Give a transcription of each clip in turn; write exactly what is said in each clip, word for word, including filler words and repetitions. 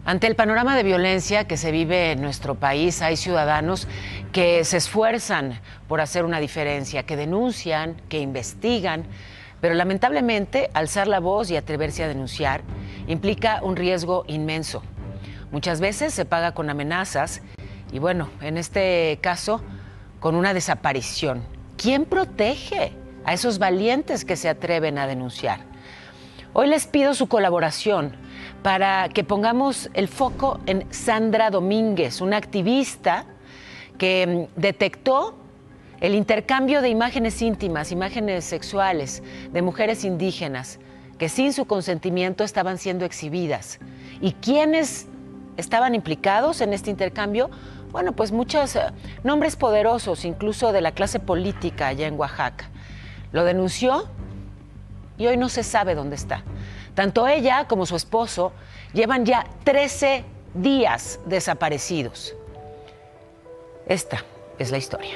Ante el panorama de violencia que se vive en nuestro país, hay ciudadanos que se esfuerzan por hacer una diferencia, que denuncian, que investigan, pero lamentablemente alzar la voz y atreverse a denunciar implica un riesgo inmenso. Muchas veces se paga con amenazas y, bueno, en este caso, con una desaparición. ¿Quién protege a esos valientes que se atreven a denunciar? Hoy les pido su colaboración para que pongamos el foco en Sandra Domínguez, una activista que detectó el intercambio de imágenes íntimas, imágenes sexuales de mujeres indígenas que sin su consentimiento estaban siendo exhibidas. ¿Y quiénes estaban implicados en este intercambio? Bueno, pues muchos uh, nombres poderosos, incluso de la clase política allá en Oaxaca. Lo denunció y hoy no se sabe dónde está. Tanto ella como su esposo llevan ya trece días desaparecidos. Esta es la historia.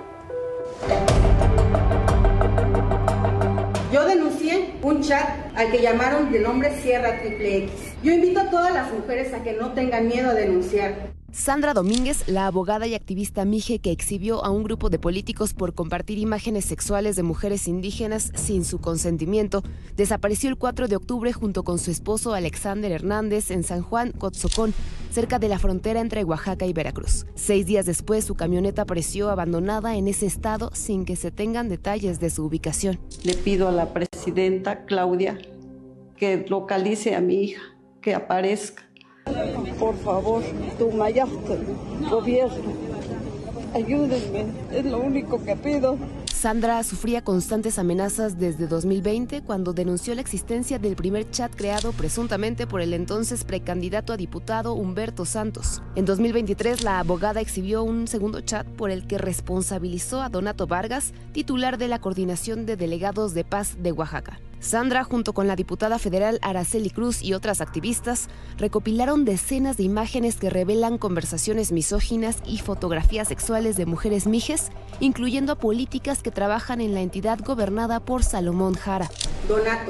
Yo denuncié un chat al que llamaron de nombre Sierra Triple X. Yo invito a todas las mujeres a que no tengan miedo a denunciar. Sandra Domínguez, la abogada y activista mije que exhibió a un grupo de políticos por compartir imágenes sexuales de mujeres indígenas sin su consentimiento, desapareció el cuatro de octubre junto con su esposo Alexander Hernández en San Juan, Cotzocón, cerca de la frontera entre Oaxaca y Veracruz. Seis días después, su camioneta apareció abandonada en ese estado sin que se tengan detalles de su ubicación. Le pido a la presidenta Claudia que localice a mi hija, que aparezca. Por favor, tu mayasca, gobierno, ayúdenme, es lo único que pido. Sandra sufría constantes amenazas desde dos mil veinte, cuando denunció la existencia del primer chat creado presuntamente por el entonces precandidato a diputado Humberto Santos. En dos mil veintitrés, la abogada exhibió un segundo chat por el que responsabilizó a Donato Vargas, titular de la Coordinación de Delegados de Paz de Oaxaca. Sandra, junto con la diputada federal Araceli Cruz y otras activistas, recopilaron decenas de imágenes que revelan conversaciones misóginas y fotografías sexuales de mujeres mijes, incluyendo a políticas que trabajan en la entidad gobernada por Salomón Jara. Donato,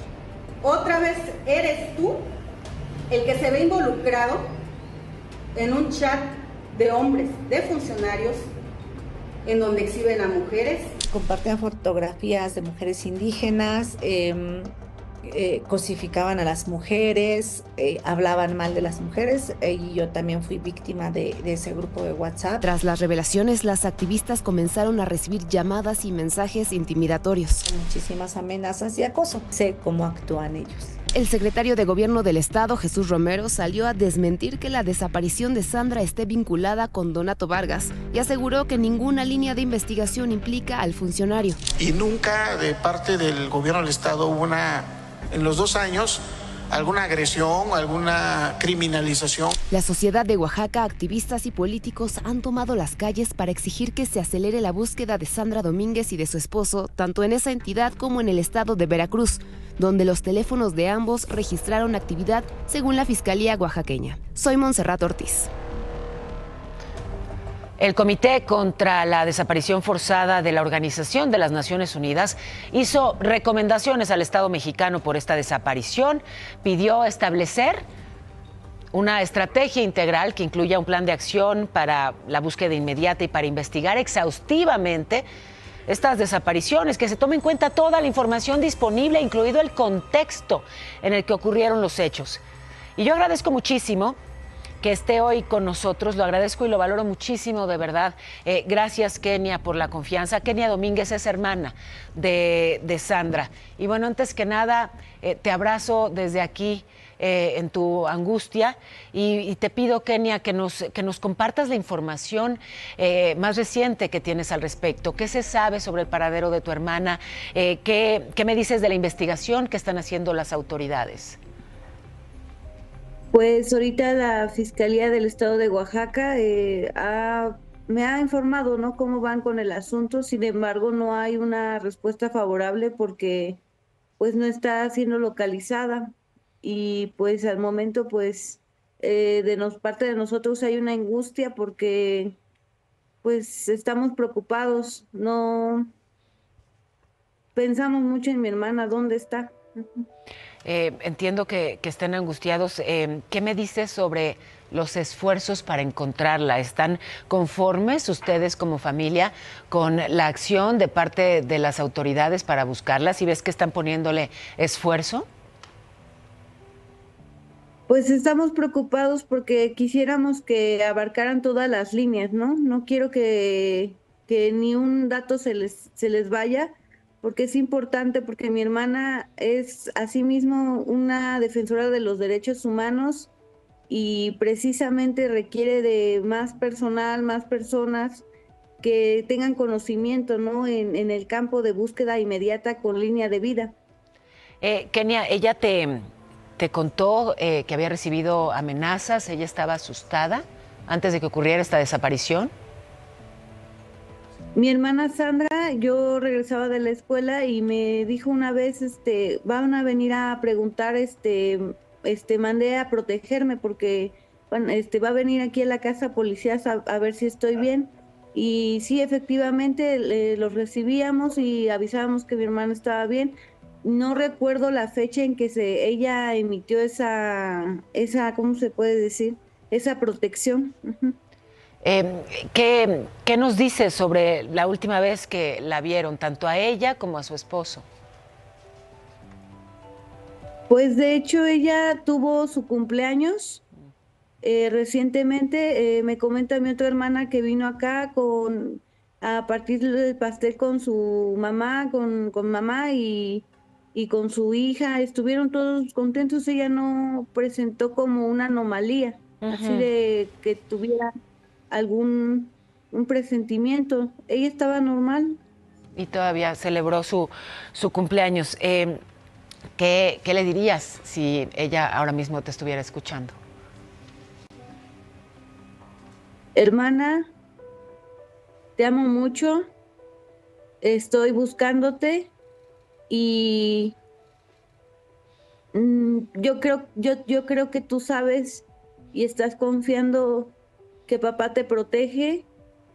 otra vez eres tú el que se ve involucrado en un chat de hombres, de funcionarios, en donde exhiben a mujeres. Compartían fotografías de mujeres indígenas, eh, eh, cosificaban a las mujeres, eh, hablaban mal de las mujeres, eh, y yo también fui víctima de, de ese grupo de WhatsApp. Tras las revelaciones, las activistas comenzaron a recibir llamadas y mensajes intimidatorios. Muchísimas amenazas y acoso. Sé cómo actúan ellos. El secretario de Gobierno del Estado, Jesús Romero, salió a desmentir que la desaparición de Sandra esté vinculada con Donato Vargas y aseguró que ninguna línea de investigación implica al funcionario. Y nunca de parte del Gobierno del Estado hubo una, en los dos años, alguna agresión, alguna criminalización. La sociedad de Oaxaca, activistas y políticos han tomado las calles para exigir que se acelere la búsqueda de Sandra Domínguez y de su esposo, tanto en esa entidad como en el estado de Veracruz, donde los teléfonos de ambos registraron actividad según la Fiscalía oaxaqueña. Soy Montserrat Ortiz. El Comité contra la Desaparición Forzada de la Organización de las Naciones Unidas hizo recomendaciones al Estado mexicano por esta desaparición. Pidió establecer una estrategia integral que incluya un plan de acción para la búsqueda inmediata y para investigar exhaustivamente estas desapariciones, que se tome en cuenta toda la información disponible, incluido el contexto en el que ocurrieron los hechos. Y yo agradezco muchísimo que esté hoy con nosotros, lo agradezco y lo valoro muchísimo, de verdad. Eh, gracias, Kenia, por la confianza. Kenia Domínguez es hermana de, de Sandra. Y bueno, antes que nada, eh, te abrazo desde aquí, eh, en tu angustia, y, y te pido, Kenia, que nos, que nos compartas la información eh, más reciente que tienes al respecto. ¿Qué se sabe sobre el paradero de tu hermana? Eh, ¿qué, ¿Qué me dices de la investigación que están haciendo las autoridades? Pues ahorita la Fiscalía del Estado de Oaxaca eh, ha, me ha informado, ¿no?, cómo van con el asunto. Sin embargo, no hay una respuesta favorable porque pues no está siendo localizada y pues al momento pues eh, de nos, parte de nosotros hay una angustia porque pues estamos preocupados, no pensamos mucho en mi hermana, ¿dónde está? Eh, entiendo que, que estén angustiados. Eh, ¿Qué me dices sobre los esfuerzos para encontrarla? ¿Están conformes ustedes como familia con la acción de parte de las autoridades para buscarla? ¿Si ves que están poniéndole esfuerzo? Pues estamos preocupados porque quisiéramos que abarcaran todas las líneas, ¿no? No quiero que, que ni un dato se les, se les vaya, porque es importante, porque mi hermana es asimismo una defensora de los derechos humanos y precisamente requiere de más personal, más personas que tengan conocimiento, ¿no? En, en el campo de búsqueda inmediata con línea de vida. Eh, Kenia, ella te, te contó eh, que había recibido amenazas, ella estaba asustada antes de que ocurriera esta desaparición. Mi hermana Sandra, yo regresaba de la escuela y me dijo una vez, este, van a venir a preguntar, este, este, mandé a protegerme porque, bueno, este, va a venir aquí a la casa policías a, a ver si estoy bien. Y sí, efectivamente, eh, los recibíamos y avisábamos que mi hermana estaba bien. No recuerdo la fecha en que se, ella emitió esa, esa, ¿cómo se puede decir? Esa protección. Uh-huh. Eh, ¿qué, ¿Qué nos dice sobre la última vez que la vieron, tanto a ella como a su esposo? Pues de hecho ella tuvo su cumpleaños eh, recientemente. Eh, me comenta mi otra hermana que vino acá con a partir del pastel con su mamá, con, con mamá y, y con su hija. Estuvieron todos contentos. Ella no presentó como una anomalía, uh-huh. así de que tuviera algún un presentimiento. Ella estaba normal. Y todavía celebró su, su cumpleaños. Eh, ¿qué, ¿Qué le dirías si ella ahora mismo te estuviera escuchando? Hermana, te amo mucho. Estoy buscándote y mm, yo creo, yo, yo creo que tú sabes y estás confiando que papá te protege.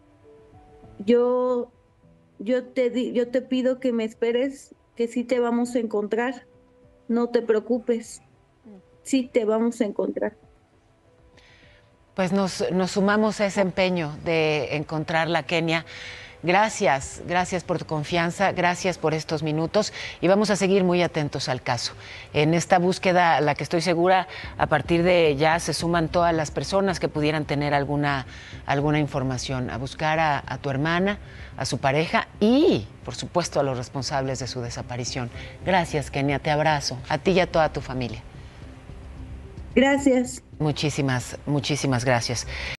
Yo, yo te di, yo te pido que me esperes, que sí te vamos a encontrar. No te preocupes, sí te vamos a encontrar. Pues nos, nos sumamos a ese empeño de encontrarla, Kenia. Gracias, gracias por tu confianza, gracias por estos minutos y vamos a seguir muy atentos al caso. En esta búsqueda, a la que estoy segura, a partir de ya se suman todas las personas que pudieran tener alguna, alguna información, a buscar a, a tu hermana, a su pareja y, por supuesto, a los responsables de su desaparición. Gracias, Kenia, te abrazo, a ti y a toda tu familia. Gracias. Muchísimas, muchísimas gracias.